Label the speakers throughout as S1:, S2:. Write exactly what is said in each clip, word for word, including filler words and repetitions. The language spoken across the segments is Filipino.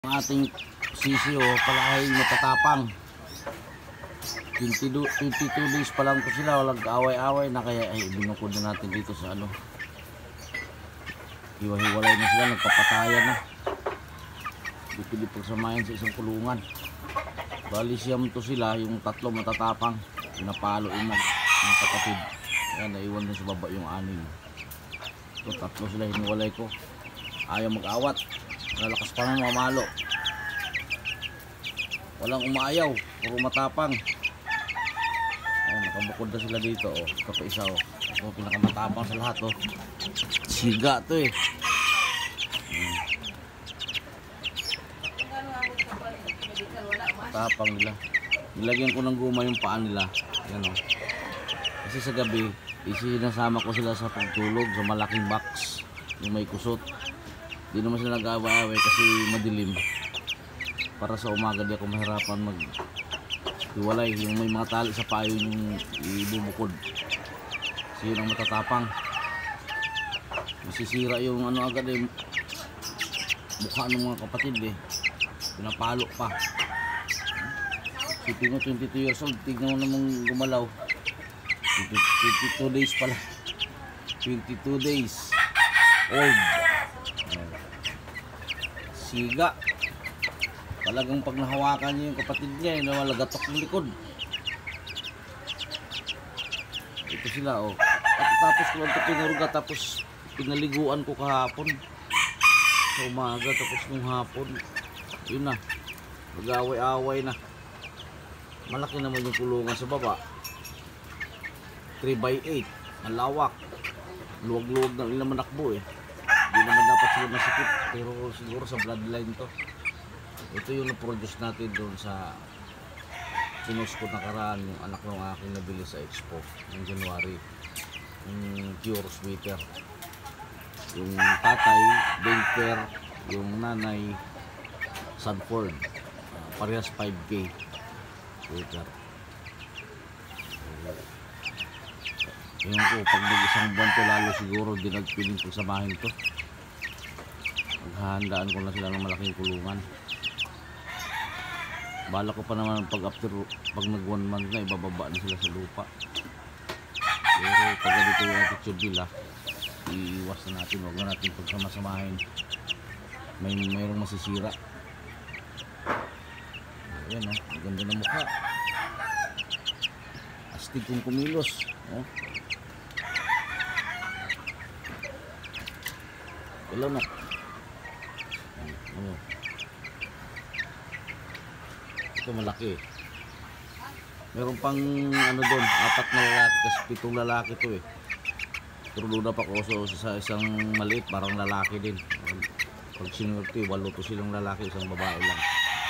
S1: Ang ating sisiyo palahay matatapang. twenty-two days pa lang po sila, walang kaaway-away na, kaya ay binukod na natin dito sa ano. Hiwa-hiwalay na sila, nagpapatayan na. Hindi pwede pagsamayan sa isang kulungan. Bali siyam to sila, yung tatlo matatapang, pinapalo yung mga, mga kapatid. Ayan, naiwan din sa baba yung anin. Ito, tatlo sila, hiniwalay ko. Ayaw mag-awat, nalakas pa ng mamalo. Walang umaayaw, puro matapang. Ayan, nakabukod na sila dito. Oh, ito pa isa. Oh. Ito pinakamatapang sa lahat. Oh. Siga to eh. Hmm. Tapang nila. Nilagyan ko ng guma yung paa nila. Ayan, oh. Kasi sa gabi, isinasama ko sila sa pagtulog sa malaking box. Yung may kusot. Di naman sila nag-away-away kasi madilim. Para sa umaga di ako mahirapan mag hiwalay. Yung may mga tali sa payo yung ibubukod. Kasi yun ang matatapang. Masisira yung ano agad eh, mukha ng mga kapatid eh. Pinapalo pa. Sipin mo twenty-two years old, tignan mo namang gumalaw. twenty-two days pala. twenty-two days old. Siga. Talagang pag nahawakan niya yung kapatid niya, yung nawalagatok yung likod. Ito sila, oh. At tapos ko lang ito pinaruga, tapos pinaliguan ko kahapon. Sa umaga, tapos nung hapon. Yun na. Mag-away-away na. Malaki naman yung kulungan sa baba. three by eight. Malawak. Luwag-luwag na nila manakbo eh. Hindi naman dapat sila masikip. Pero siguro sa bloodline to. Ito yung na-produce natin doon sa sinus ko nakaraan, yung anak ng aking nabili sa Expo ng January, yung pure sweeter. Yung tatay Baker, yung nanay Sanford, uh, parehas five K sweeter. Yung ko pag nag-isang buwan to, lalo siguro di nagpiling pagsamahin to. Maghahandaan ko na sila ng malaking kulungan. Bala ko pa naman pag after, pag nag one month na, ibababa na sila sa lupa. Pero pag ganito yung attitude nila, iiwas na natin, huwag na natin pagsamasamahin. May mayroong masisira. Ayan, oh, ang ganda ng mukha. Astig kong kumilos. Oh. Wala na. Ano? Ito malaki. Meron pang ano doon, apat na lalaki, kasi pitong lalaki to eh. Pero doon na pa ko so, sa isang maliit, parang lalaki din. Pag sinuwerte, walo to silang lalaki, isang babae lang.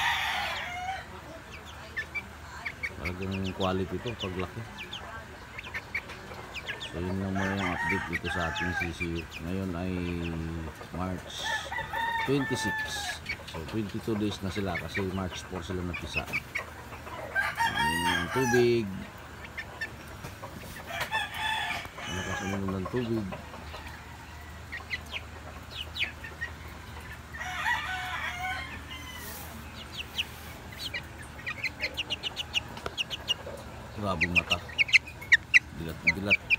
S1: Talagang quality to pag laki. So yun lang muna yung update dito sa ating C C U. Ngayon ay March twenty-six. So twenty-two days na sila kasi March four sila napisa. Ayan yung tubig. Nakasumunod ng tubig. Grabing mata. Dilat-dilat.